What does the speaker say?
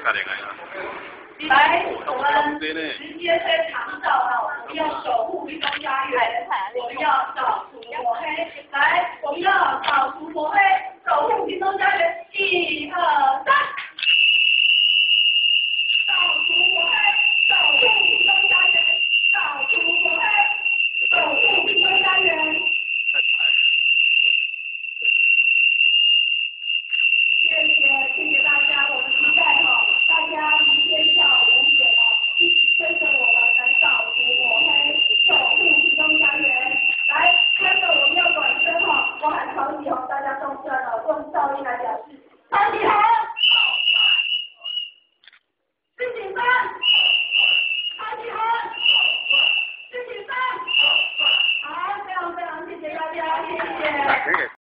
来，我们直接推长照哈，我们要守护屏东家园，我们要扫除抹黑。来，我们要扫除抹黑，守护屏东家园。1、2、3，扫除抹黑，守护屏东家园，扫除抹黑，守护屏东家园。谢谢大家，我们期待哈，大家明天下午5点一起跟着我们来扫除抹黑，守护屏东家园。来，接着我们要转身哈，我喊长笛哈，大家动身了，用噪音来表示。长笛好。